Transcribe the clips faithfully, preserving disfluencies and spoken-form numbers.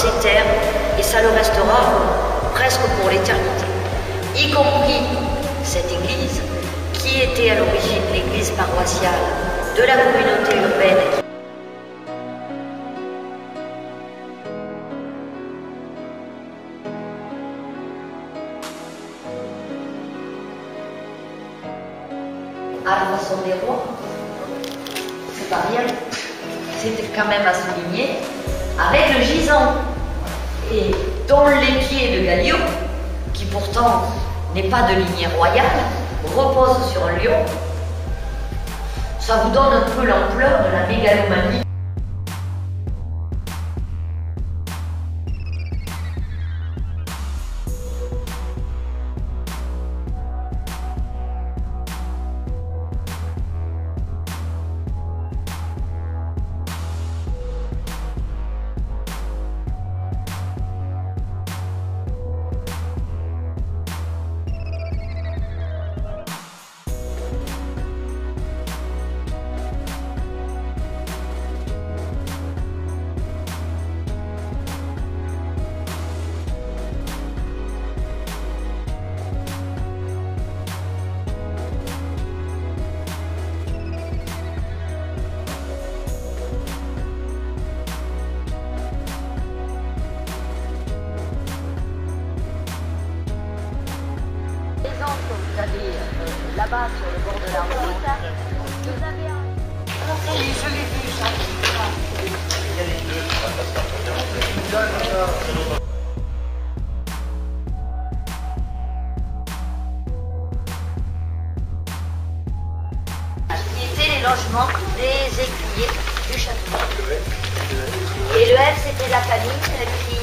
ces terres et ça le restera presque pour l'éternité, y compris cette église qui était à l'origine l'église paroissiale de la communauté urbaine. À la façon des rois, c'est pas rien, c'était quand même à souligner, avec le gisant, et dont les pieds de Galiot, qui pourtant n'est pas de lignée royale, repose sur un lion. Ça vous donne un peu l'ampleur de la mégalomanie. Vous avez euh, là-bas sur le bord de la route, vous avez un... Oui, je l'ai vu, ça. Qui étaient les logements des écuyers du château. Et le F, c'était la famille qui...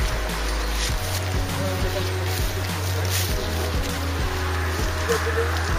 Thank you.